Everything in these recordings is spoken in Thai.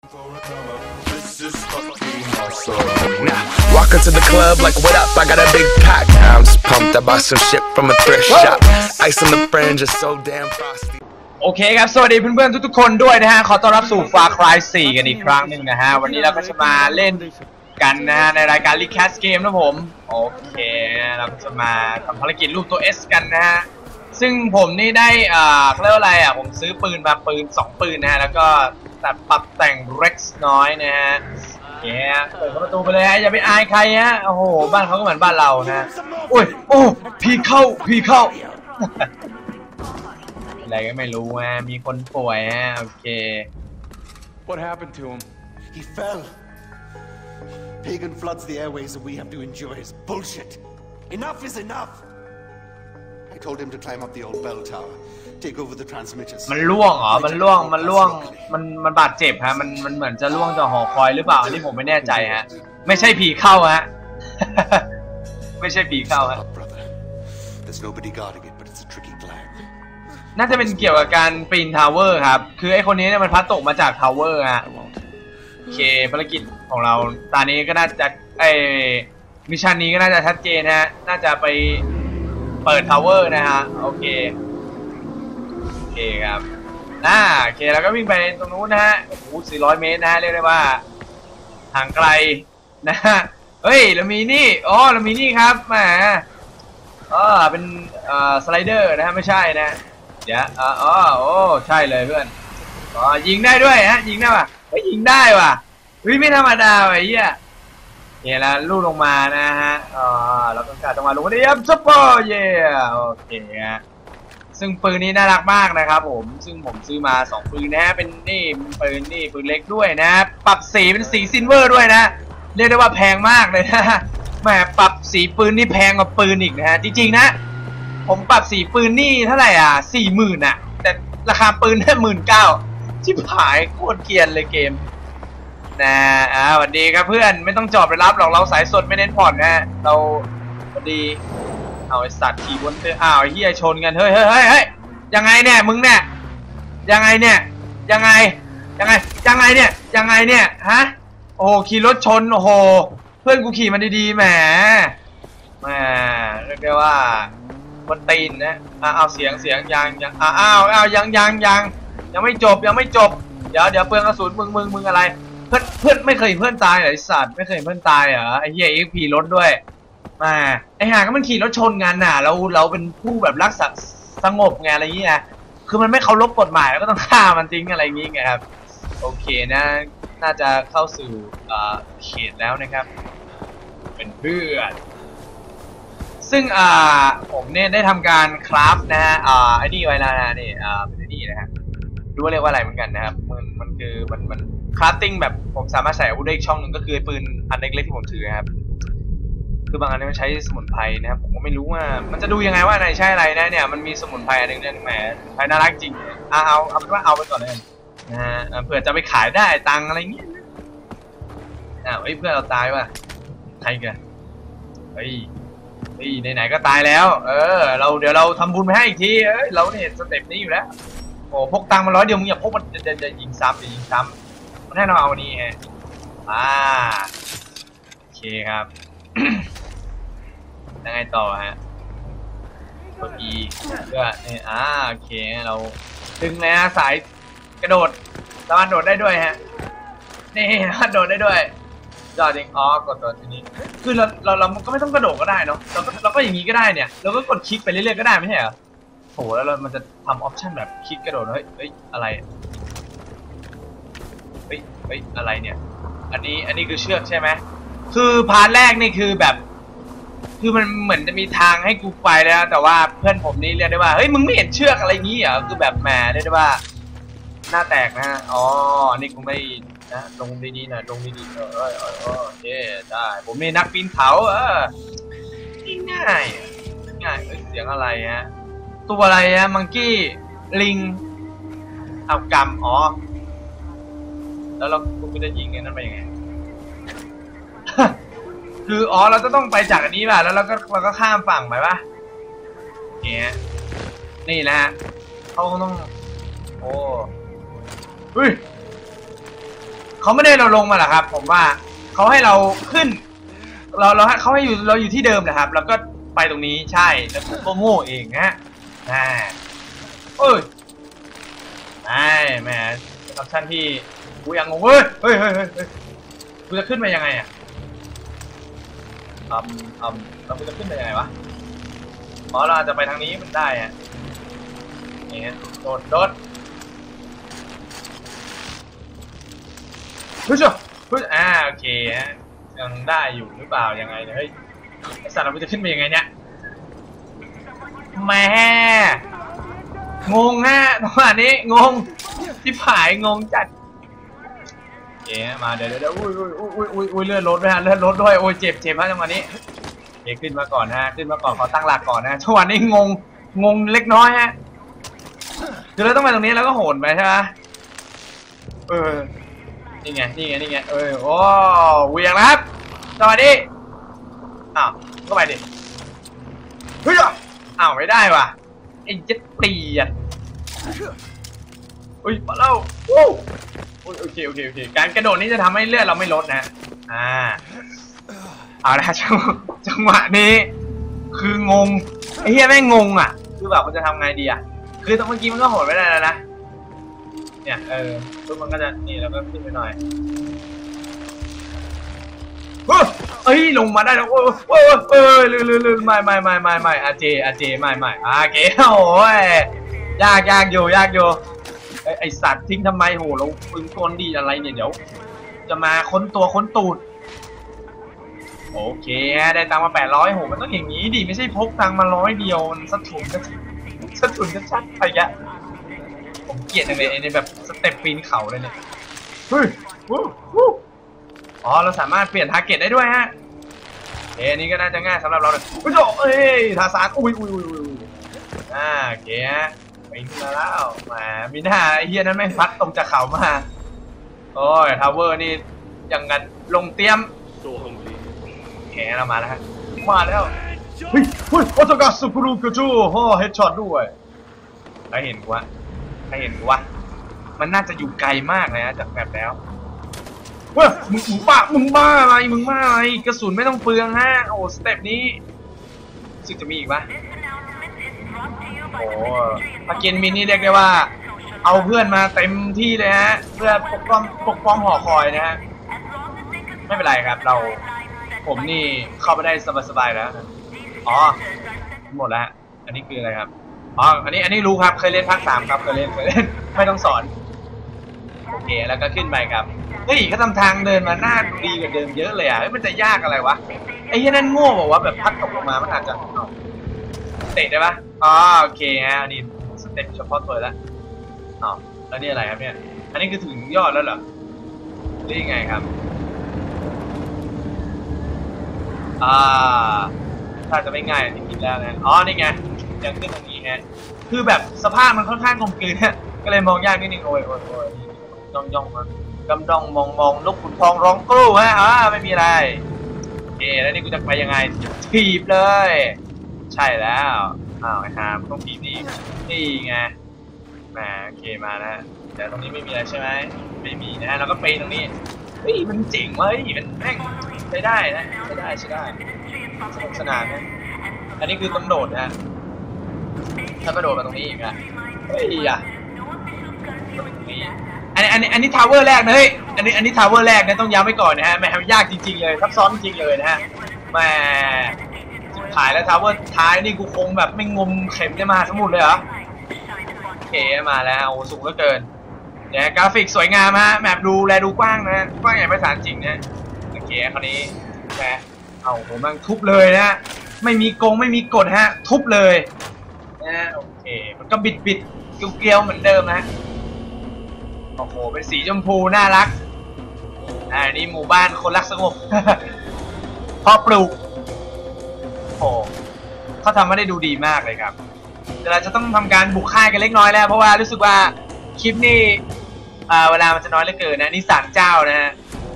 Walk into the club like what up I got a big pack I'm just pumped I bought some shit from a thrift shop Ice on the fringe is so damn frosty โอเคครับสวัสดีเพื่อนๆทุกๆคนด้วยนะฮะขอต้อนรับสู่ Far Cry 4 กันอีกครั้งหนึ่งนะฮะวันนี้เราก็จะมาเล่นกันนะฮะในรายการ Recast Game นะผมโอเคเราจะมาทำภารกิจรูปตัว S กันนะฮะซึ่งผมนี่ได้เขาเรียกว่าอะไรผมซื้อปืนมา2 ปืนนะฮะแล้วก็ปรับแต่ง Rex น้อยนะฮะเปิดประตูไปเลยฮะอย่าไปอายใครฮะโอ้โหบ้านเขาก็เหมือนบ้านเรานะอุ้ยโอ้พี่เข้าอะไรก็ไม่รู้ฮะมีคนป่วยฮะโอเค What happened to him? He fell. Pagan floods the airways and we have to endure his bullshit. Enough is enough. I told him to climb up the old bell tower, take over the transmitters. มันล่วงเหรอมันล่วงมันบาดเจ็บฮะมันเหมือนจะล่วงจากหอคอยหรือเปล่าอันนี้ผมไม่แน่ใจฮะไม่ใช่ผีเข้าฮะ ไม่ใช่ผีเข้าฮะ There's nobody guarding it, but it's a tricky climb. น่าจะเป็นเกี่ยวกับการปีนทาวเวอร์ครับคือไอ้คนนี้เนี่ยมันพัดตกมาจากทาวเวอร์ฮะโอเคภารกิจของเราตอนนี้ก็น่าจะมิชชั่นนี้ก็น่าจะชัดเจนฮะน่าจะไปเปิดทาวเวอร์นะฮะโอเคครับโอเคแล้วก็วิ่งไปตรงนู้นนะฮะโอ้โห400 เมตรนะฮะเรียกได้ว่าห่างไกลนะฮะเฮ้ยเรามีนี่เรามีนี่ครับแหมเป็นสไลเดอร์นะฮะไม่ใช่นะเดี๋ยวโอ้ใช่เลยเพื่อนยิงได้ด้วยฮะยิงได้ป่ะยิงได้ว่ะไม่ธรรมดาไอ้เหี้ยเนี่ยแล้วลูกลงมานะฮะแล้วก็จังหวะลงมาได้ยับซัปเปอร์เย่โอเคฮะซึ่งปืนนี้น่ารักมากนะครับผมซึ่งผมซื้อมา2 ปืนนะเป็นนี่ปืนเล็กด้วยนะปรับสีเป็นสีซิลเวอร์ด้วยนะเรียกได้ว่าแพงมากเลยนะแหมปรับสีปืนนี่แพงกว่าปืนอีกนะฮะจริงๆนะผมปรับสีปืนนี่เท่าไหร่40,000อ่ะแต่ราคาปืนแค่19,000ชิบหายโคตรเกรียนเลยเกมนะสวัสดีครับเพื่อนไม่ต้องจอดไปรับหรอกเราสายสดไม่เน้นผ่อนนะเราสวัสดีเอาไอสัตว์ขี่บนเตอไอ้เหี้ยชนกันเฮ้ยยังไงเนี่ยมึงเนี่ยยังไงเนี่ยฮะโอ้โหขี่รถชนโอ้โหเพื่อนกูขี่มันดีๆแหมเรียกได้ว่าบนตีนนะเอาเสียงยังยังไม่จบเดี๋ยวเปลืองกระสุนมึงอะไรเพื่อนไม่เคยเพื่อนตายเหรอไอสัตว์ไม่เคยเพื่อนตายเหรอไอเหี้ยขี่รถด้วยไอห่าก็มันขี่รถชนกันน่ะเราเป็นผู้แบบรักษาสงบไงอะไรอย่างเงี้ยคือมันไม่เคารพกฎหมายแล้วก็ต้องฆ่ามันทิ้งอะไรอย่างงี้ไงครับโอเคนะน่าจะเข้าสู่เขตแล้วนะครับเป็นเพื่อนซึ่งผมเนี่ยได้ทำการคราฟนะฮะไอ้นี่ไว้แล้วนะนี่เป็นนี่นะฮะรู้ว่าเรียกว่าอะไรเหมือนกันนะครับมันคือมันคราฟติ้งแบบผมสามารถใส่อาวุธได้อีกช่องหนึ่งก็คือปืนอันเล็กๆที่ผมถือครับคือบางอันมันใช้สมุนไพรนะครับผมก็ไม่รู้ว่ามันจะดูยังไงว่าไหนใช่อะไรนะเนี่ยมันมีสมุนไพรอันนึงเนี่ยแหมไพรน่ารักจริงเอาเป็นว่าเอาไปก่อนเลยนะฮะเผื่อจะไปขายได้ตังอะไรเงี้ยเพื่อนเราตายว่ะใครกันไหนก็ตายแล้วเดี๋ยวเราทำบุญไปให้อีกทีเราเนี่ยสเต็ปนี้อยู่แล้วโอ้พกตังมา100 เดียวมึงอย่าพกมันจะยิงซ้ำมันให้เราเอาวันนี้ไงโอเคครับ ยังไงต่อฮะกด E เพื่อเนี่ยโอเคเราดึงเลยฮะสายกระโดดสามารถโดดได้ด้วยฮะนี่โดดได้ด้วยจอดจริงกดตัวนี้คือเราก็ไม่ต้องกระโดดก็ได้เนาะเราก็อย่างนี้ก็ได้เนี่ยเราก็กดคลิกไปเรื่อยๆก็ได้ไม่ใช่เหรอโหแล้วมันจะทำออปชั่นแบบคลิกกระโดดเฮ้ยอะไรอะไรเนี่ยอันนี้คือเชือกใช่ไหมคือพาร์ทแรกนี่คือแบบคือมันเหมือนจะมีทางให้กูไปแล้วแต่ว่าเพื่อนผมนี่เรียกได้ว่าเฮ้ยมึงไม่เห็นเชือกอะไรงี้เหรอคือแบบแหมเรียกได้ว่าหน้าแตกนะนี่กูไม่นะลงดีๆนะลงดีๆโอเคได้ผมมีนักปีนเขาง่ายเสียงอะไรฮะตัวอะไรฮะมังกี้ลิงเอากำแล้วเรากูจะยิงไงนั่นไปยังไง คือเราจะต้องไปจากอันนี้ป่ะแล้วเราก็ข้ามฝั่งไปป่ะเนี่ยนี่นะฮะเขาต้องโอ้เฮ้ยเขาไม่ได้เราลงมาหรอกครับผมว่าเขาให้เราขึ้นเขาให้เราอยู่ที่เดิมนะครับแล้วก็ไปตรงนี้ใช่แล้วก็โง่เองนะเอ้ยแหมออปชั่นที่กูยังงงเฮ้ยกูจะขึ้นไปยังไงอ่ะเราจะขึ้นไปยังไงวะอ๋อเราอาจจะไปทางนี้มันได้อ่ะนี่ฮะโดดเฮ้ยโอเคฮะยังได้อยู่หรือเปล่ายังไงเนี่ยเฮ้ยไอสัตว์เราจะขึ้นไปยังไงเนี่ยแม่งงฮะตอนนี้งงที่ผายงงจัดโอเคมาเดี๋ยวอุ้ยเลื่อนรถด้วยฮะเลื่อนรถด้วยโอ้ยเจ็บฮะจังหวะนี้เดี๋ยวขึ้นมาก่อนฮะขึ้นมาก่อนขอตั้งหลักก่อนนะจังหวะนี้งงเล็กน้อยฮะคือเราต้องไปตรงนี้แล้วก็โหนไปใช่ไหมนี่ไงโอ้เวียงนะครับสวัสดีอ้าวก็ไปดิเฮ้ยอ้าวไม่ได้ว่ะไอ้เจ็ดตีอ่ะอุ้ยมาแล้วโอเคการกระโดดนี้จะทำให้เลือดเราไม่ลดนะเอาละจังหวะนี้คืองงไอ้เหี้ยแม่งงงอ่ะคือแบบมันจะทำไงดีอ่ะคือตอนเมื่อกี้มันก็โหดไม่ได้แล้วนะเนี่ยปุ๊บมันก็จะนี่แล้วก็ขึ้นไปหน่อยเฮ้ยลงมาได้แล้วลืมไม่อาเจไม่เก๋โอ้ยยากอยู่ไอสัตว์ทิ้งทำไมโหเราปึงก้นดีอะไรเนี่ยเดี๋ยวจะมาค้นตัวค้นตูดโอเคได้ตังค์มา800โหมันต้องอย่างนี้ดิไม่ใช่พกตังค์มา100เดียวมันสะทุนชัดไปยะผมเกลียดเลยในแบบสเต็ปปีนเขาเลยเนี่ยเฮ้ยอ๋อเราสามารถเปลี่ยนทาร์เก็ตได้ด้วยฮะอันนี้ก็น่าจะง่ายสำหรับเราเลยทาสานโอเคฮะไปขึ้นมาแล้วแหมมีหน้าไอ้เฮียนั้นไม่พัดตรงจากเขามาโอ้ยทาวเวอร์นี่ยังงั้นลงเตรียมเรามาแล้วฮะมาแล้วเฮ้ยโอตากาสุกุรุกุจูโอ้เฮดช็อตด้วยใครเห็นกูวะมันน่าจะอยู่ไกลมากเลยนะจากแบบแล้วมึงบ้าอะไรกระสุนไม่ต้องเปลืองฮะโอ้สเต็ปนี้รู้สึกจะมีอีกปะโอ้พาเกนมินนี่เรียกได้ว่าเอาเพื่อนมาเต็มที่เลยฮะเพื่อปกป้องหอคอยนะฮะไม่เป็นไรครับผมนี่เข้าไปได้สบายๆแล้วอ๋อหมดแล้วอันนี้คืออะไรครับอ๋ออันนี้รู้ครับเคยเล่นภาค3ครับเคยเล่นไม่ต้องสอนโอเคแล้วก็ขึ้นไปครับเฮ้ยเขาทำทางเดินมาหน้าดีกว่าเดิมเยอะเลยอ่ะมันจะยากอะไรวะไอ้ที่นั่นโง่บอกว่าแบบพัดตกลงมามันอาจจะเตะได้ปะอ๋อโอเคฮะอันนี้สเต็ปเฉพาะตัวแล้วแล้วนี่อะไรครับเนี่ยอันนี้คือถึงยอดแล้วเหรอนี่ไงครับถ้าจะไม่ง่ายที่คิดแล้วนะอ๋อนี่ไงยังขึ้นตรงนี้ฮะคือแบบสภาพมันค่อนข้างกลมกลืนเนี่ยก็เลยมองยากนิดนึงโอ้ยย่องมากำดองมองนกขุนทองร้องกรูฮะไม่มีอะไรโอเคแล้วนี่กูจะไปยังไงถีบเลยใช่แล้วไอ้หามต้องถีบนี่ไงโอเคมานะแต่ตรงนี้ไม่มีอะไรใช่ไหมไม่มีนะเราก็ไปตรงนี้เฮ้ยมันเจ๋งเว้ยมันแม่งใช้ได้นะใช้ได้สนุกสนานนะอันนี้คือต้องโดดนะถ้ากระโดดมาตรงนี้อีกอะเฮ้ยอันนี้ทาวเวอร์แรกนะเฮ้ยอันนี้ทาวเวอร์แรกนะต้องย้ำไว้ก่อนนะฮะแหมยากจริงๆเลยซับซ้อนจริงเลยนะฮะแหมขายแล้วทาวเวอร์ท้ายนี่กูคงแบบไม่งมเข็มจะมาทั้งหมดเลยเหรอโอเคมาแล้วโอ้สูงเหลือเกินเนี่ยกราฟิกสวยงามฮะแมปดูแลดูกว้างนะกว้างใหญ่ไพศาลจริงนะโอเคคราวนี้แหมเอาผมมันทุบเลยนะไม่มีกฎฮะทุบเลยนะโอเคมันก็บิดเกลียวเหมือนเดิมนะโอ้โหเป็นสีชมพูน่ารักนี่หมู่บ้านคนรักสงบ พอปลูกโอ้เขาทำมาได้ดูดีมากเลยครับแต่เราจะต้องทำการบุกค่ายกันเล็กน้อยแล้วเพราะว่ารู้สึกว่าคลิปนี้เวลามันจะน้อยเหลือเกินนะนี่ศาลเจ้านะฮะ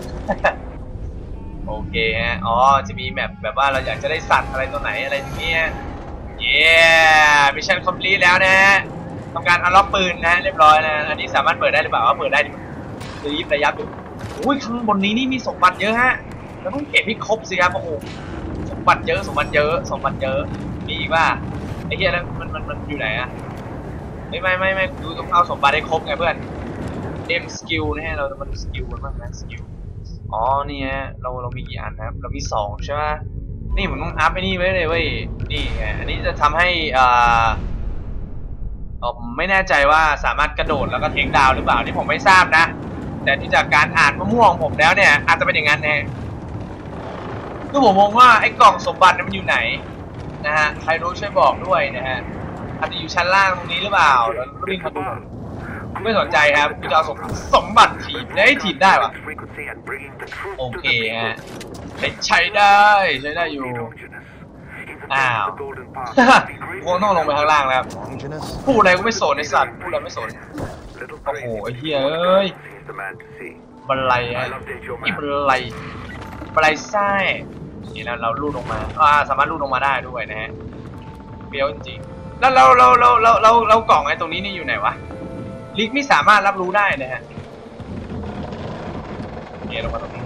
โอเคฮะอ๋อจะมีแบบว่าเราอยากจะได้สัตว์อะไรตัวไหนอะไรอย่างเงี้ยมิชชั่นคอมพลีทแล้วนะฮะทำการอันล็อกปืนนะเรียบร้อยนะอันนี้สามารถเปิดได้หรือเปล่าว่าเปิดได้ดิยิบระยับอยู่อุ้ยข้างบนนี้นี่มีสมบัติเยอะฮะเราต้องเก็บให้ครบสิครับโอ้โหสมบัติเยอะสมบัติเยอะสมบัติเยอะมีอีกว่าไอ้เหี้ยแล้วมันอยู่ไหนอะไม่ดูต้องเอาสมบัติให้ครบไงเพื่อนสกิลนะฮะเราจะมาดูสกิลกันบ้างนะสกิลอ๋อนี่ฮะเรามีกี่อันนะครับเรามี2ใช่ไหมนี่ผมต้องอัพไอ้นี่ไว้เลยเว้ยนี่ไงอันนี้จะทำให้ผมไม่แน่ใจว่าสามารถกระโดดแล้วก็เทคดาวหรือเปล่านี่ผมไม่ทราบนะแต่ที่จากการอ่านมะม่วงผมแล้วเนี่ยอาจจะเป็นอย่างนั้นนะคือผมมองว่าไอ้กล่องสมบัติมันอยู่ไหนนะฮะใครรู้ช่วยบอกด้วยนะฮะอาจจะอยู่ชั้นล่างตรงนี้หรือเปล่าแล้ววิ่งมาดูไม่สนใจครับกูจะเอาสมบัติถีบได้ถีบได้ปะโอเคฮะใช้ได้อยู่อ้าวคงต้องลงไปข้างล่างแล้วพูดอะไรก็ไม่สนไอ้สัตว์พูดอะไรไม่สนโอ้โหไอ้เหี้ยเอ้ยบันไลฮะอีบันไลไส้นี่แล้วเราลูดลงมาสามารถลูดลงมาได้ด้วยนะฮะเบี้ยวจริงๆแล้วเรากล่องไอ้ตรงนี้นี่อยู่ไหนวะลิกไม่สามารถรับรู้ได้นะฮะเนี่ยลงมาตรงนี้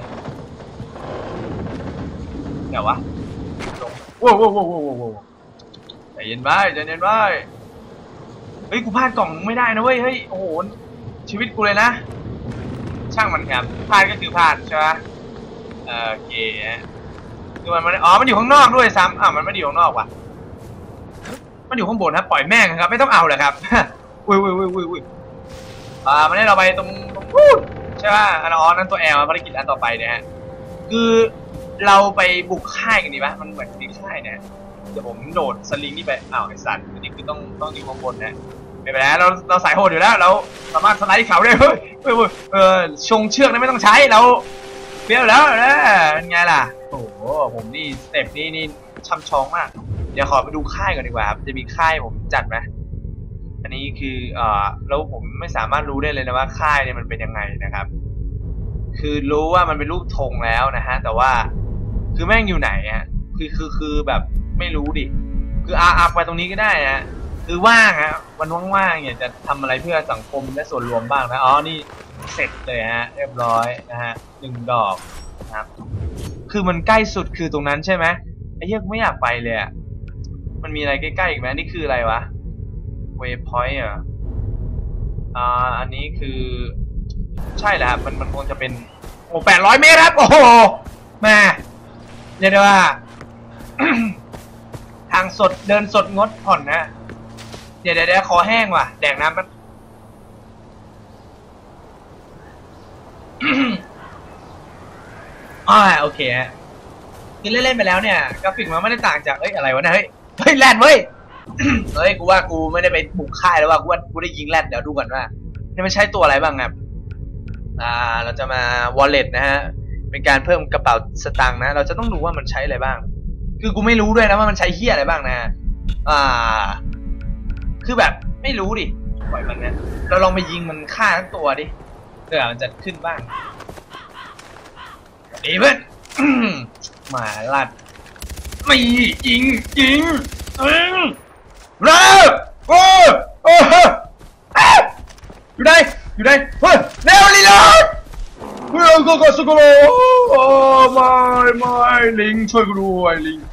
เดี๋ยววะว้าวใจเย็นไปเฮ้ยกูพลาดกล่องไม่ได้นะเว้ยเฮ้ยโอ้โหชีวิตกูเลยนะช่างมันครับพลาดก็คือพลาดใช่ไหมโอเคคือมันอยู่ข้างนอกด้วยซ้ำมันไม่ได้อยู่ข้างนอกว่ะมันอยู่ข้างบนครับปล่อยแม่งครับไม่ต้องเอาเลยครับอุ้ยมันให้เราไปตรงใช่ป่ะนั่นตัวแอลภารกิจอันต่อไปเนี่ยฮะคือเราไปบุกค่ายกันดีป่ะมันเหมือนที่ค่ายเนี่ยเดี๋ยวผมโดดสลิงนี่ไปไอสัตว์นี่คือต้องอยู่ข้างบนนะไม่เป็นไรเราสายโหดอยู่แล้วเราสามารถสไลด์เขาได้เฮ้ยชงเชือกนั้นไม่ต้องใช้เราเปรี้ยวแล้วนะเป็นไงล่ะโอ้โหผมนี่สเต็ปนี่ช่ำชองมากเดี๋ยวขอไปดูค่ายก่อนดีกว่าจะมีค่ายผมจัดไหมอันนี้คือแล้วผมไม่สามารถรู้ได้เลยนะว่าค่ายเนี่ยมันเป็นยังไงนะครับคือรู้ว่ามันเป็นรูปธงแล้วนะฮะแต่ว่าคือแม่งอยู่ไหนฮะคือแบบไม่รู้ดิคือไปตรงนี้ก็ได้นะคือว่างฮะวันว่างๆเนี่ยจะทำอะไรเพื่อสังคมและส่วนรวมบ้างนะนี่เสร็จเลยฮะเรียบร้อยนะฮะ1 ดอกนะครับคือมันใกล้สุดคือตรงนั้นใช่ไหมไอ้เหี้ยไม่อยากไปเลยอะมันมีอะไรใกล้ๆอีกไหมนี่คืออะไรวะwaypoint อันนี้คือใช่แหละครับมันคงจะเป็น800 เมตรครับโอ้โหแม่เรียกได้ว่า ทางสดเดินสดงดผ่อนนะเดี๋ยวคอแห้งว่ะแดกน้ำมัน โอเคฮะคือเล่นไปแล้วเนี่ยกราฟิกมันไม่ได้ต่างจากอะไรวะเนี่ยเฮ้ยแรดเว้ย เฮ้ยกูว่ากูไม่ได้ไปบุกค่ายแล้วว่ากูได้ยิงแรดเดี๋ยวดูก่อนว่านี่มันใช้ตัวอะไรบ้างครับเราจะมา wallet นะฮะเป็นการเพิ่มกระเป๋าสตางค์นะเราจะต้องดูว่ามันใช้อะไรบ้างคือกูไม่รู้ด้วยนะว่ามันใช้เหี้ยอะไรบ้างนะคือแบบไม่รู้ดิปล่อยมันนะเราลองไปยิงมันฆ่าทั้งตัวดิเผื่อมันจะขึ้นบ้างดีเพื่อน มาลัดไม่ยิงเร็วโอ้อยู่ไหนเฮ้ยเร็วลีลาเพื่อนก็สกุลไม่ลิงช่วยกูด้วยลิง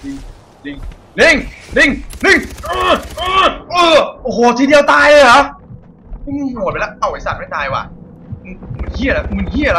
โอ้โหทีเดียวตายเลยเหรอโหดไปแล้วไอสัตว์ไม่ตายว่ะมันเหี้ยอะไร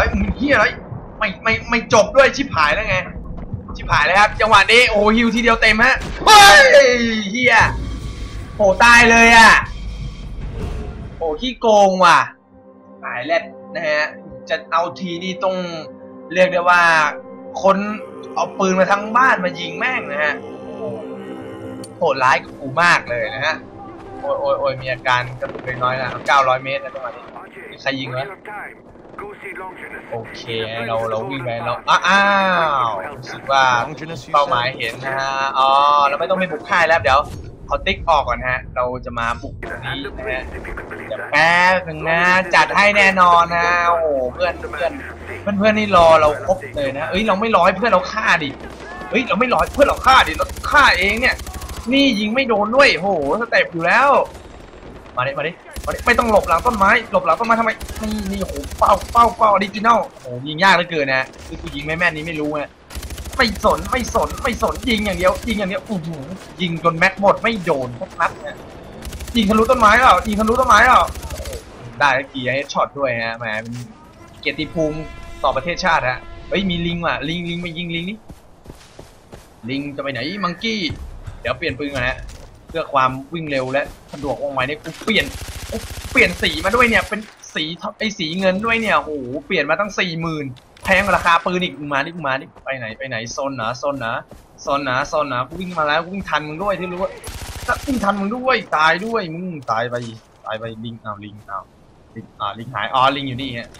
ไม่จบด้วยชิบหายแล้วไงชิบหายเลยครับจังหวะนี้โอ้ฮิวทีเดียวเต็มฮะเฮ้ยเหี้ยโหตายเลยอ่ะโอ้ขี้โกงว่ะตายแล้วนะฮะจะเอาทีนี่ต้องเรียกได้ว่าคนเอาปืนมาทั้งบ้านมายิงแม่งนะฮะโหดร้ายกับกูมากเลยนะฮะโอ้ยมีอาการกระตุกเล็กน้อยนะ900 เมตรนะจังหวะนี้ใครยิงวะโอเคเราวิ่งไปเราอ้าวรู้สึกว่าเป้าหมายเห็นนะฮะเราไม่ต้องไปบุกค่ายแล้วเดี๋ยวเขาติ๊กออกก่อนฮะเราจะมาบุกตรงนี้นะฮะแป๊บนึงนะจัดให้แน่นอนนะโอ้เพื่อนนี่รอเราครบเลยนะเราไม่รอให้เพื่อนเราฆ่าดิเราไม่รอให้เพื่อนเราฆ่าดิเราฆ่าเองเนี่ยนี่ยิงไม่โดนด้วยโหสเต็ปอยู่แล้วมาดิไม่ต้องหลบหลังต้นไม้หลบหลังต้นไม้ทำไมนี่โอ้โหเป้าออริจินอลโอ้ยิงยากเหลือเกินนะคือกูยิงไม่แม่นนี้ไม่รู้นะไม่สนยิงอย่างเดียวยิงจนแม็กหมดไม่โดนทุกนัดนะยิงทะลุต้นไม้แล้วได้เกียร์ช็อตด้วยฮะแหมเป็นเกียรติภูมิต่อประเทศชาติฮะเฮ้ยมีลิงว่ะลิงไปยิงลิงนี่ลิงจะไปไหนมังกี้เดี๋ยวเปลี่ยนปืนก่อนนะเพื่อความวิ่งเร็วและสะดวกว่องไวเนี่ยกูเปลี่ยนสีมาด้วยเนี่ยเป็นสีเงินด้วยเนี่ยโอ้โหเปลี่ยนมาตั้ง 40,000 แพงราคาปืนอีกมาดิไปไหนโซนนะกูวิ่งมาแล้วกูวิ่งทันมึงด้วยที่รู้ว่าวิ่งทันมึงด้วยตายด้วยมึงตายไปลิงลิงหายลิงอยู่นี่ฮะ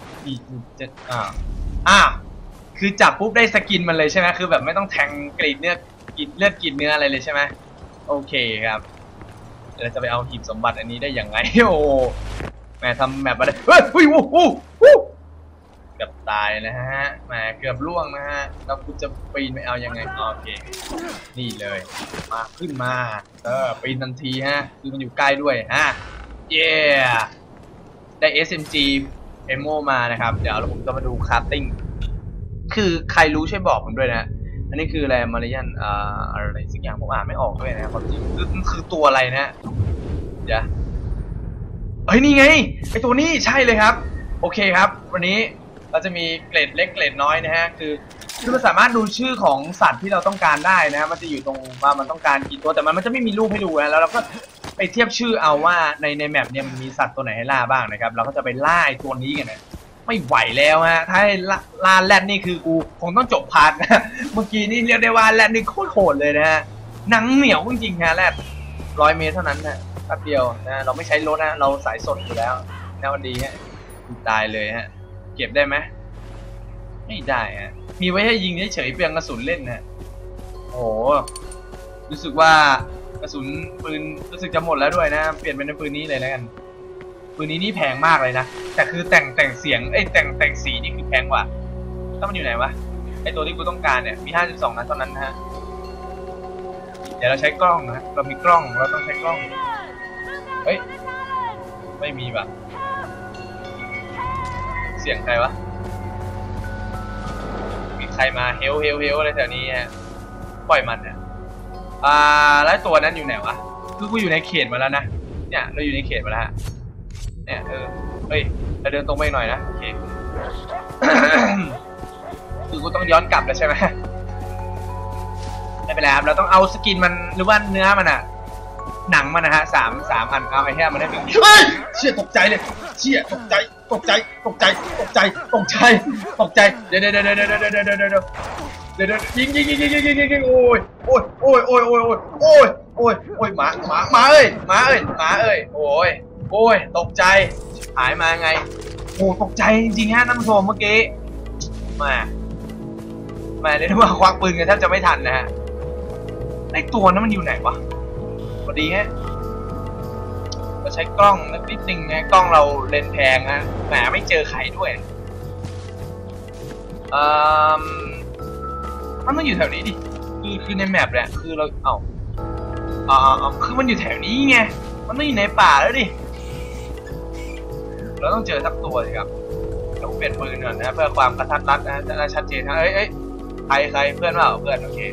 คือจับปุ๊บได้สกินมันเลยใช่ไหมคือแบบไม่ต้องแทงกรีดเนื้อกรีดเลือดกรีดเนื้ออะไรเลยใช่ไหมโอเคครับเราจะไปเอาหีบสมบัติอันนี้ได้อย่างไรโอ้แม่ทำแบบมาเลยเฮ้ยเกือบตายนะฮะแม่เกือบล่วงนะฮะแล้วกูจะปีนไปเอายังไงโอเคนี่เลยมาขึ้นมาปีนทันทีฮะคือมันอยู่ใกล้ด้วยฮะเย้ได้ SMG เอโมมานะครับเดี๋ยวผมจะมาดูคราฟติ้งคือใครรู้ช่วยบอกผมด้วยนะอันนี้คืออะไรมาริยันอะไรสักอย่างผมอ่านไม่ออกด้วยนะความจริงคือตัวอะไรนะเดี๋ยวเฮ้ยนี่ไงไอตัวนี้ใช่เลยครับโอเคครับวันนี้เราจะมีเกรดเล็กเกรดน้อยนะฮะคือมันสามารถดูชื่อของสัตว์ที่เราต้องการได้นะมันจะอยู่ตรงว่ามันต้องการกี่ตัวแต่มันจะไม่มีรูปให้ดูนะแล้วเราก็ไปเทียบชื่อเอาว่าในแมปเนี่ยมันมีสัตว์ตัวไหนให้ล่าบ้างนะครับเราก็จะไปล่าตัวนี้กันนะไม่ไหวแล้วฮะถ้าให้ล่าแรดนี่คือกูคงต้องจบพาร์ทนะเมื่อกี้นี่เรียกได้ว่าแรดนี่โคตรโหดเลยนะฮะหนังเหนียวจริงๆฮะแรด100 เมตรเท่านั้นนะแป๊บเดียวนะเราไม่ใช้รถนะเราสายสดอยู่แล้วนะวันดีฮะตายเลยฮะเก็บได้ไหมไม่ได้ฮะมีไว้ให้ยิงเฉยๆเปลืองกระสุนเล่นนะโอ้รู้สึกว่ากระสุนปืนรู้สึกจะหมดแล้วด้วยนะเปลี่ยนเป็นปืนนี้เลยแล้วกันปืนนี้นี่แพงมากเลยนะแต่คือแต่งเสียงแต่งสีนี่คือแพงกว่าถ้ามันอยู่ไหนวะไอตัวที่กูต้องการเนี่ยมี52นัดเท่านั้นนะฮะเดี๋ยวเราใช้กล้องนะเรามีกล้องเราต้องใช้กล้องเฮ้ยไม่มีแบบเสียงใครวะมีใครมาเฮลอะไรแถวนี้ฮะปล่อยมันนะแล้วตัวนั้นอยู่ไหนวะคือกูอยู่ในเขตมาแล้วนะเนี่ยเราอยู่ในเขตมาแล้วฮะเนี่ยเฮ้ยเราเดินตรงไปหน่อยนะโอเค คือกูต้องย้อนกลับแล้วใช่ไหมไม่เป็นไรครับเราต้องเอาสกินมันหรือว่าเนื้อมันอะหนังมันนะฮะ3 อันเอาไอ้แค่มันได้เป็นเฮ้ยเชี่ยตกใจเลยเชี่ยตกใจเดี๋ยวยิงโอ้ยหมาเอ้ยโอ้ยตกใจหายมาไงโอ้ตกใจจริงๆฮะท่านผู้ชมเมื่อกี้มาเรียกว่าควักปืนกันแทบจะไม่ทันนะฮะไอตัวนั้นมันอยู่ไหนวะพอดีฮะเราใช้กล้องนิดนึงนะกล้องเราเลนส์แพงฮะแหมไม่เจอใครด้วยมันต้องอยู่แถวนี้ดิคือในแมปแหละคือเราคือมันอยู่แถวนี้ไงมันไม่อยู่ในป่าแล้วดิเราต้องเจอสักตัวสิครับต้องเปลี่ยนปืนก่อนนะเพื่อความกระทัดรัดนะจะชัดเจนนะเอ้ยใครเพื่อนเปล่าเพื่อนโอเค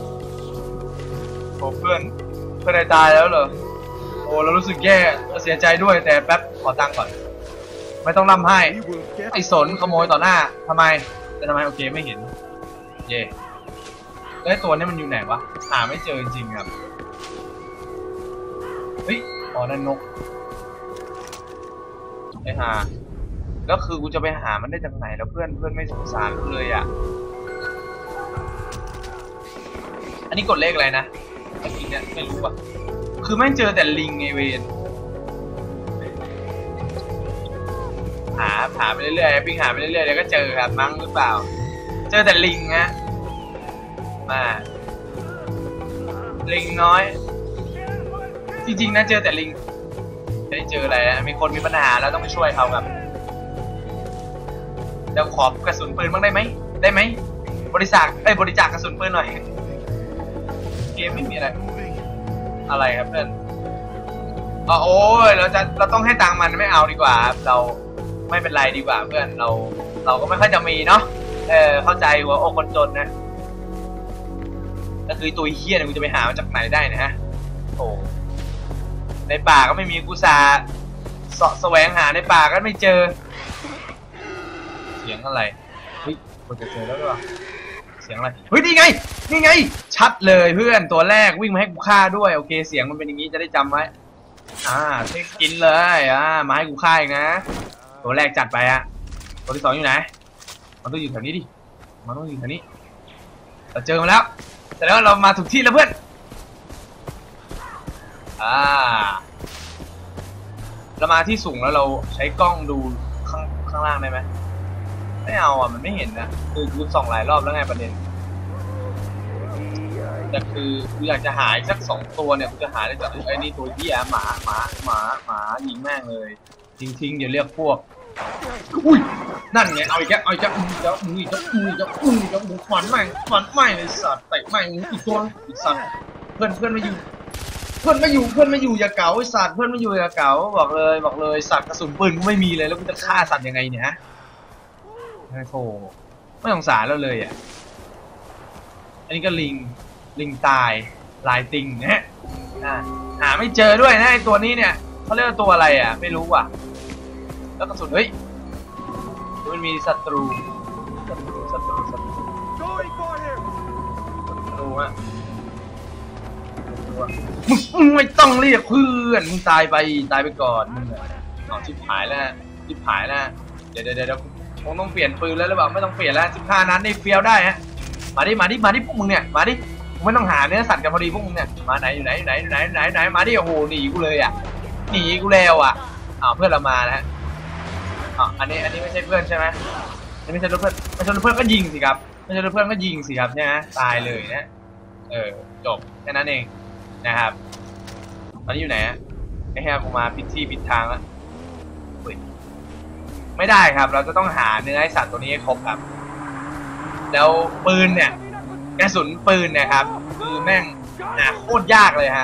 โอ้เพื่อนตายแล้วเหรอโอ้เรารู้สึกแย่เสียใจด้วยแต่แป๊บขอตังค์ก่อนไม่ต้องร่ำไห้ไอ้สนขโมยต่อหน้าทำไมโอเคไม่เห็นเย่แล้วตัวนี้มันอยู่ไหนวะหาไม่เจอจริงๆครับเฮ้ยนั่นนกไอ้ห่าแล้วคือกูจะไปหามันได้จากไหนแล้วเพื่อนไม่สงสารเลยอ่ะอันนี้กดเลขอะไรนะไอ้ทีเนี้ยไม่รู้อ่ะคือแม่งเจอแต่ลิงไงเวนหาไปเรื่อยๆปิ้งหาไปเรื่อยๆแล้วก็เจอครับมั้งหรือเปล่าเจอแต่ลิงฮะมาลิงน้อยจริงๆนะเจอแต่ลิงไม่ได้เจออะไรมีคนมีปัญหาแล้วต้องไปช่วยเขาครับเดี๋ยวขอกระสุนปืนบ้างได้ไหมบริจาคกระสุนปืนหน่อยเกมไม่มีอะไรครับเพื่อนโอ้ยเราต้องให้ตังค์มันไม่เอาดีกว่าเราไม่เป็นไรดีกว่าเพื่อนเราก็ไม่ค่อยจะมีเนาะเข้าใจหัวอกคนจนนะก็คือตัวเฮี้ยเนี่ยกูจะไปหามาจากไหนได้นะฮะโอ้ในป่าก็ไม่มีกูสาแสวงหาในป่าก็ไม่เจอเสียงอะไรเฮ้ยกูจะเจอแล้วหรือเปล่าเสียงอะไรเฮ้ยนี่ไงชัดเลยเพื่อนตัวแรกวิ่งมาให้กูฆ่าด้วยโอเคเสียงมันเป็นอย่างนี้จะได้จำไว้เทคกินเลยมาให้กูฆ่าอีกนะตัวแรกจัดไปตัวที่สองอยู่ไหนมันต้องอยู่แถวนี้ดิมันต้องอยู่แถวนี้เราเจอมาแล้วแต่แล้วเรามาถูกที่แล้วเพื่อนเรามาที่สูงแล้วเราใช้กล้องดูข้างล่างได้ไหมไม่เอามันไม่เห็นนะคือกูส่องหลายรอบแล้วไงประเด็นแต่คือกูอยากจะหาสัก2 ตัวเนี่ยกูจะหาได้จากไอ้นี่ตัวที่หมายิงแม่งเลยทิ้งเดี๋ยวเรียกพวกอุ้ยนั่นไงเอาอีกแล้วมึงฝันใหม่เลยสัตว์เตะใหม่อีกตัวอีกสัตว์เพื่อนไม่อยู่อย่าเก๋าไอ้สัตว์เพื่อนไม่อยู่อย่าเก๋าบอกเลยสัตว์กระสุนปืนกูไม่มีเลยแล้วกูจะฆ่าสัตว์ยังไงเนี่ยไอ้โธ่ไม่สงสารเราเลยอันนี้ก็ลิงตายลายติงนะฮะหาไม่เจอด้วยนะไอ้ตัวนี้เนี่ยเขาเรียกว่าตัวอะไรไม่รู้ว่ะแล้วกระสุนเฮ้ยมันมีศัตรูมึงไม่ต้องเรียกเพื่อนมึงตายไปก่อนมึงชิบหายแล้วเดี๋ยวคงต้องเปลี่ยนปืนแล้วหรือเปล่าไม่ต้องเปลี่ยนแล้ว15 นัดนี่เฟี้ยวได้ฮะมาดิพวกมึงเนี่ยมาดิมึงไม่ต้องหาเนื้อสัตว์กันพอดีพวกมึงเนี่ยมาไหนอยู่ไหนมาดิโอ้โหหนีกูเลยหนีกูแล้วเพื่อนเรามาแล้วอันนี้ไม่ใช่เพื่อนใช่ไหมไม่ใช่เพื่อนก็ยิงสิครับไม่ใช่เพื่อนก็ยิงสิครับเนี่ยตายเลยนะจบแค่นั้นเองนะครับตอนนี้อยู่ไหนไอ้แฮกูมาผิดที่ผิดทางแล้วไม่ได้ครับเราจะต้องหาเนื้อไอสัตว์ตัวนี้ให้ครบครับแล้วปืนเนี่ยกระสุนปืนเนี่ยครับคือแม่งหาโคตรยากเลยฮะ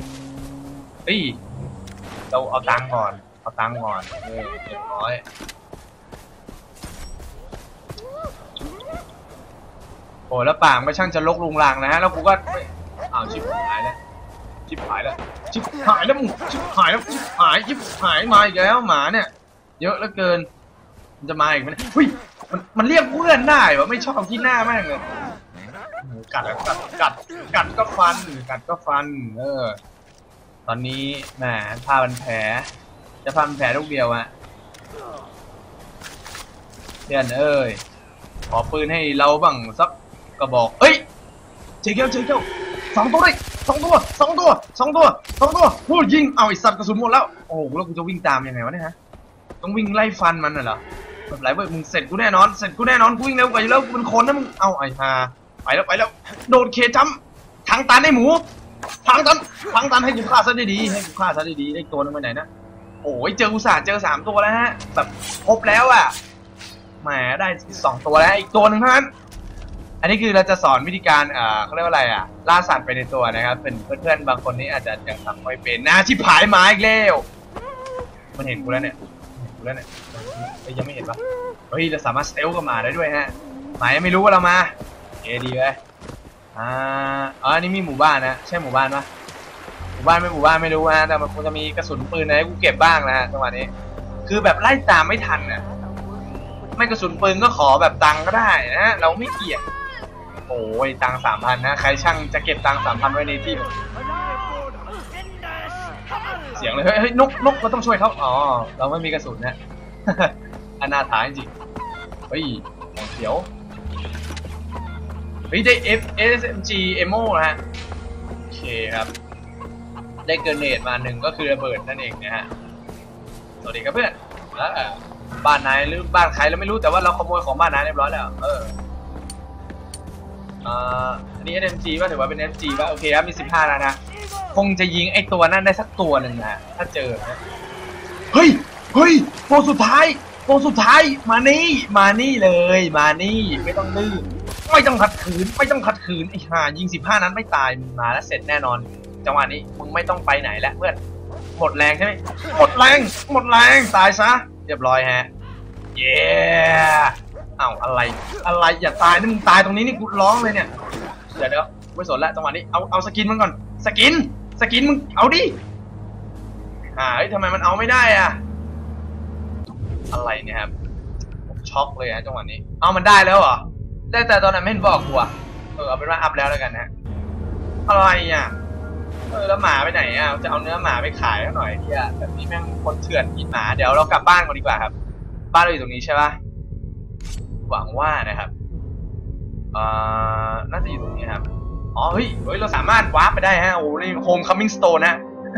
เราเอาตังค์ก่อนเรียบร้อยโอ้แล้วป่าไม่ช่างจะลกลุงลังนะฮะแล้วกูก็ชิบหายแล้วมึงชิบหายมาอีกแล้วหมาเนี่ยเยอะเหลือเกินมันจะมาอีกไหมมันเรียกเพื่อนได้วะไม่ชอบที่หน้าแม่งเลยกัดก็ฟันตอนนี้แหมผ้าพันแผลจะพันแผลลูกเดียวเพื่อนขอปืนให้เราบ้างสักกระบอกเจ๊เกี้ยว2 ตัวเลย2 ตัวพูดยิงเอาไอ้สัตว์กระสุนหมดแล้วโอ้โหแล้วกูจะวิ่งตามยังไงวะเนี่ยฮะต้องวิ่งไล่ฟันมันเหรอแบบไรเว้ยมึงเสร็จกูแน่นอนกูวิ่งเร็วกว่าอยู่แล้วกูเป็นคนนะมึงเอาไอ้ฮาไปแล้วโดดเคจัมทางตันให้หมูทางตันให้กูฆ่าซะดีๆได้ตัวนึงไปไหนนะโอ้ยเจออุตส่าห์เจอ3 ตัวแล้วฮะแบบครบแล้วแหมได้2 ตัวแล้วอีกตัวนึงเท่านั้นอันนี้คือเราจะสอนวิธีการเขาเรียกว่าอะไรล่าสัตว์ไปในตัวนะครับเป็นเพื่อนๆบางคนนี้อาจจะยังทำไม่เป็นนะชิบหายมาอีกแล้วมันเห็นกูแล้วเนี่ยยังไม่เห็นปะเราสามารถสเตลกับหมาได้ด้วยฮะหมายังไม่รู้ว่าเรามาดีเลยอันนี้มีหมู่บ้านนะใช่หมู่บ้านปะหมู่บ้านไม่รู้นะแต่มันคงจะมีกระสุนปืนอะไรกูเก็บบ้างนะฮะจังหวะนี้คือแบบไล่ตามไม่ทันไม่กระสุนปืนก็ขอแบบตังก็ได้นะเราไม่เกี่ยงโอ้ยตัง3,000นะใครช่างจะเก็บตัง3,000ไว้ในที่เสียงเลยเฮ้ยนกเราต้องช่วยเขาเราไม่มีกระสุนนะอนาถาจริงเขียวได้ SMG Ammo นะฮะโอเคครับได้เกรเนตมา1ก็คือระเบิดนั่นเองนะฮะสวัสดีครับเพื่อนบ้านนายหรือบ้านใครเราไม่รู้แต่ว่าเราขโมยของบ้านนายเรียบร้อยแล้วอันนี้ SMG ว่าถือว่าเป็น SMG ว่าโอเคครับมี15แล้วนะคงจะยิงไอ้ตัวนั้นได้สักตัวหนึ่งนะถ้าเจอนะเฮ้ยโปรสุดท้ายมานี่เลยไม่ต้องดื้อไม่ต้องขัดขืนไอ้ห่ายิง15 นั้นไม่ตายมึงมาแล้วเสร็จแน่นอนจังหวะนี้มึงไม่ต้องไปไหนแล้วเพื่อนหมดแรงใช่ไหมหมดแรงตายซะเรียบร้อยฮะเย้อ้าวอะไรอย่าตายนี่มึงตายตรงนี้นี่กูร้องเลยเนี่ยเดี๋ยวไม่สนละจังหวะนี้เอาสกินมันก่อนสกินมึงเอาดิเฮ้ยทำไมมันเอาไม่ได้อะอะไรเนี่ยครับผมช็อกเลยฮะจังหวะนี้เอามันได้แล้วเหรอได้แต่ตอนนั้นไม่เห็นบอกกูอะเอาเป็นว่าอัพแล้วกันนะอะไรอ่ะแล้วหมาไปไหนอ่ะจะเอาเนื้อหมาไปขายหน่อยที่แบบนี้แม่งคนเถื่อนกินหมาเดี๋ยวเรากลับบ้านกันดีกว่าครับบ้านเราอยู่ตรงนี้ใช่ปะหวังว่านะครับน่าจะอยู่ตรงนี้ครับอ๋อเฮ้ยเราสามารถวาร์ปไปได้ฮะโอ้นี่โฮมคัมมิ่งสโตนนะ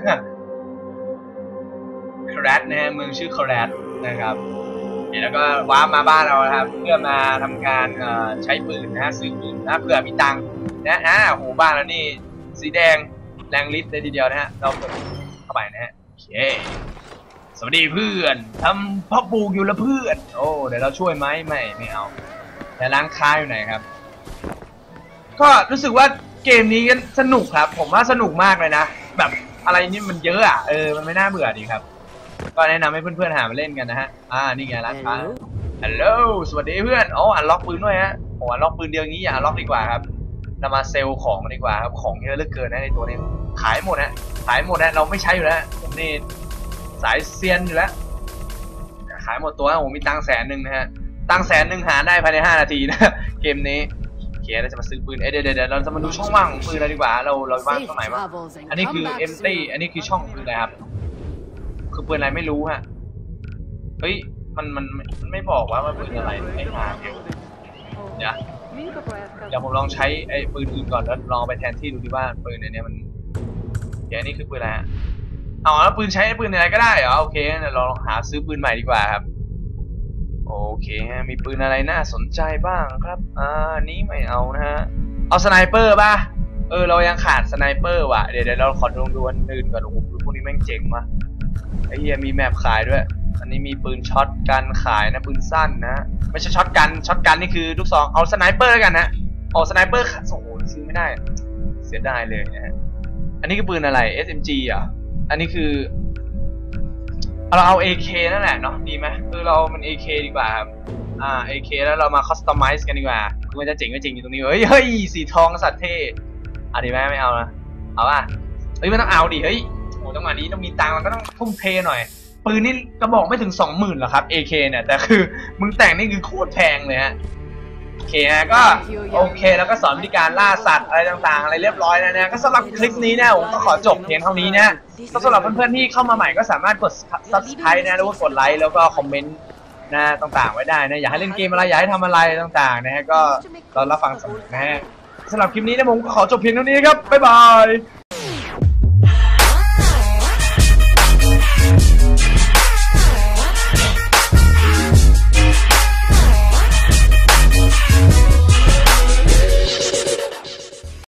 คราดนะฮะเมืองชื่อคราดนะครับแล้วก็วาร์ปมาบ้านเราครับเพื่อมาทำการใช้ปืนนะฮะซื้อปืนนะเผื่อมีตังค์นะโหบ้านเรานี่สีแดงแรงฤทธิ์เลยทีเดียวนะฮะเราเปิดเข้าไปนะฮะโอเคสวัสดีเพื่อนทำพ่อปลูกอยู่ละเพื่อนโอ้เดี๋ยวเราช่วยไหมไม่เอาแต่ร้านค้าอยู่ไหนครับก็รู้สึกว่าเกมนี้กันสนุกครับผมว่าสนุกมากเลยนะแบบอะไรนี่มันเยอะอ่ะมันไม่น่าเบื่อดีครับก็แนะนำให้เพื่อนๆหามาเล่นกันนะฮะนี่ไงร้านค้าฮัลโหลสวัสดีเพื่อนอันล็อกปืนด้วยฮะอันล็อกปืนเดียวงี้อย่าอันล็อกดีกว่าครับเรามาเซลล์ของดีกว่าครับของเยอะเหลือเกินนะในตัวนี้ขายหมดนะเราไม่ใช้อยู่แล้วผมนี่สายเซียนอยู่แล้วขายหมดตัวผมมีตังค์100,000นะฮะตังค์100,000หาได้ภายใน5 นาทีนะเกมนี้โอเคเราจะมาซื้อปืนเดี๋ยวเราจะมาดูช่องว่างของปืนเราดีกว่าเราว่างตรงไหนบ้างอันนี้คือ empty อันนี้คือช่องปืนอะไรครับคือปืนอะไรไม่รู้ฮะเฮ้ยมันไม่บอกว่ามันปืนอะไรไอ้หาเดี๋ยวผมลองใช้ไอ้ปืนอื่นก่อนแล้วลองไปแทนที่ดูดิว่าปืนในนี้มันเดี๋ยวนี่คือปืนอะไรฮะแล้วปืนใช้ปืนอะไรก็ได้เหรอโอเคเดี๋ยวเราลองหาซื้อปืนใหม่ดีกว่าครับโอเคฮะมีปืนอะไรน่าสนใจบ้างครับนี้ไม่เอานะฮะเอาสไนเปอร์ป่ะเรายังขาดสไนเปอร์ว่ะเดี๋ยวเราขอดูอันอื่นก่อนโอ้โหพวกนี้แม่งเจ๋งว่ะไอ้เหี้ยมีแมปขายด้วยอันนี้มีปืนช็อตกันขายนะปืนสั้นนะไม่ใช่ช็อตกันนี่คือลูกซองเอาสไนเปอร์แล้วกันนะสไนเปอร์โอ้โหซื้อไม่ได้เสียดายเลยนะฮะอันนี้คือปืนอะไร SMG อ่ะอันนี้คือเราเอา AK นั่นแหละเนาะดีไหมเรามัน AK ดีกว่าครับAK แล้วเรามาคัสตอมไมซ์กันดีกว่าคือมันจะเจ๋งไม่จริงอยู่ตรงนี้เฮ้ยสีทองสัตว์เท่ดีไหมไม่เอานะเอาป่ะมันต้องเอาดิเฮ้ยโอ้จังหวะนี้ต้องมีตังค์มันก็ต้องทุ่มเทหน่อยปืนนี่กระบอกไม่ถึง 20,000 หรอครับ AK เนี่ยแต่คือมึงแต่งนี่คือโคตรแพงเลยฮะโอเคนะก็โอเคแล้วก็สอนวิธีการล่าสัตว์อะไรต่างๆอะไรเรียบร้อยแล้วนะก็สำหรับคลิปนี้เนี่ยผมก็ขอจบเพียงเท่านี้นะก็สำหรับเพื่อนๆที่เข้ามาใหม่ก็สามารถกด Subscribe นะหรือว่ากดไลค์แล้วก็คอมเมนต์นะต่างๆไว้ได้นะอยากให้เล่นเกมอะไรอยากให้ทำอะไรต่างๆนะฮะก็เรารับฟังเสมอนะฮะสำหรับคลิปนี้นะผมก็ขอจบเพียงเท่านี้ครับบ๊ายบาย